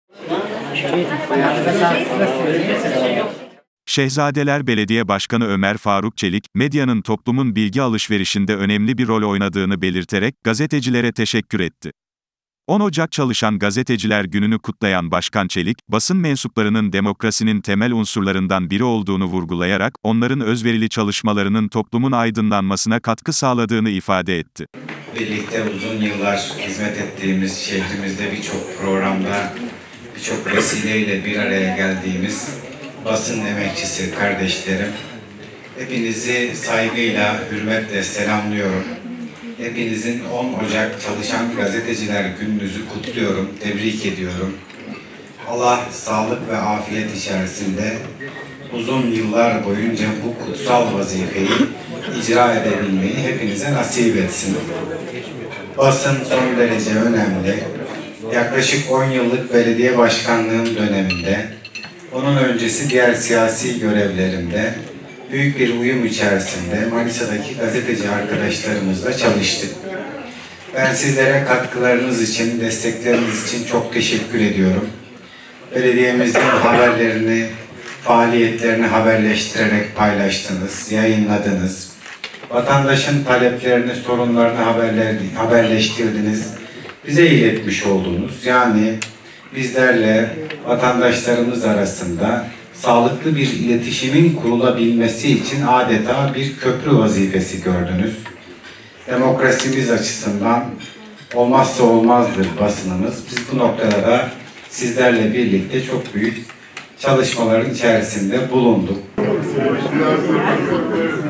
Şehzadeler Belediye Başkanı Ömer Faruk Çelik, medyanın toplumun bilgi alışverişinde önemli bir rol oynadığını belirterek, gazetecilere teşekkür etti. 10 Ocak Çalışan Gazeteciler Günü'nü kutlayan Başkan Çelik, basın mensuplarının demokrasinin temel unsurlarından biri olduğunu vurgulayarak, onların özverili çalışmalarının toplumun aydınlanmasına katkı sağladığını ifade etti. Birlikte uzun yıllar hizmet ettiğimiz şehrimizde birçok programda, birçok vesileyle bir araya geldiğimiz basın emekçisi kardeşlerim, hepinizi saygıyla, hürmetle selamlıyorum. Hepinizin 10 Ocak Çalışan Gazeteciler Gününüzü kutluyorum, tebrik ediyorum. Allah sağlık ve afiyet içerisinde uzun yıllar boyunca bu kutsal vazifeyi icra edebilmeyi hepinize nasip etsin. Basın son derece önemli. Yaklaşık 10 yıllık belediye başkanlığım döneminde, onun öncesi diğer siyasi görevlerimde büyük bir uyum içerisinde Manisa'daki gazeteci arkadaşlarımızla çalıştık. Ben sizlere katkılarınız için, destekleriniz için çok teşekkür ediyorum. Belediyemizin haberlerini, faaliyetlerini haberleştirerek paylaştınız, yayınladınız. Vatandaşın taleplerini, sorunlarını haberleştirdiniz, bize iletmiş oldunuz. Yani bizlerle vatandaşlarımız arasında sağlıklı bir iletişimin kurulabilmesi için adeta bir köprü vazifesi gördünüz. Demokrasimiz açısından olmazsa olmazdır basınımız. Biz bu noktada da sizlerle birlikte çok büyük çalışmaların içerisinde bulunduk.